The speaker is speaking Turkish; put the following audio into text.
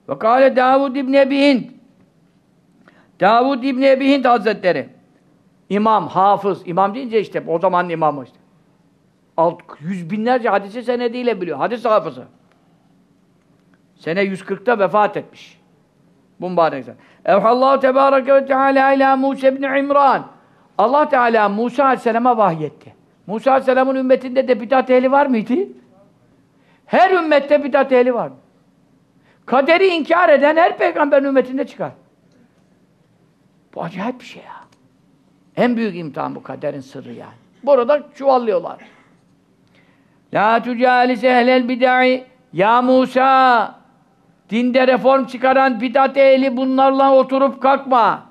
Ve kâle Davud İbni Ebi Hind. Davud İbni Ebi Hind Hazretleri. İmam, hafız. İmam deyince işte o zamanın imamı işte. Yüz binlerce hadisi senediyle biliyor. Hadis hafızı. Sene 140'ta vefat etmiş. Bu mübarek zat. Evhallahu Tebareke ve Teala ila Musa ibn İmran. Allah Teala Musa Aleyhisselam'a vahyetti. Musa Aleyhisselam'ın ümmetinde de bid'at ehli var mıydı? Her ümmette bid'at ehli var. Kaderi inkar eden her peygamberin ümmetinde çıkar. Bu acayip bir şey ya. En büyük imtihan bu kaderin sırrı yani. Burada çuvallıyorlar. La tucalis ehlel bid'i ya Musa, dinde reform çıkaran bid'at ehli bunlarla oturup kalkma.